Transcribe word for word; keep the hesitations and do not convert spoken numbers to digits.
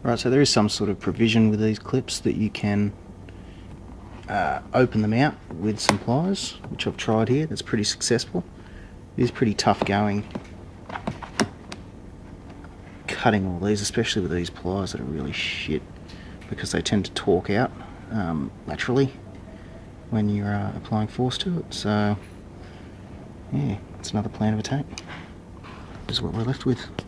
Right, so there is some sort of provision with these clips that you can uh, open them out with some pliers, which I've tried here. That's pretty successful. It is pretty tough going cutting all these, especially with these pliers that are really shit, because they tend to torque out um, laterally when you're uh, applying force to it. So yeah, it's another plan of attack. This is what we're left with.